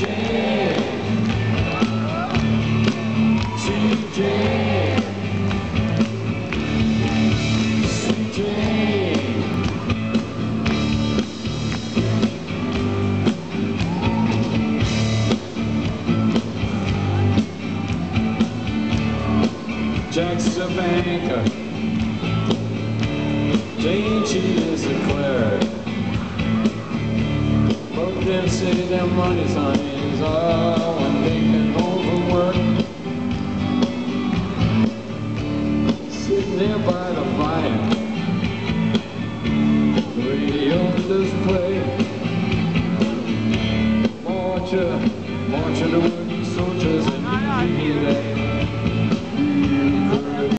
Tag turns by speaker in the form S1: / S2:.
S1: Sweet Jane, Sweet Jane. Jack's a banker, Jane, she is a clerk. Both them say their money's on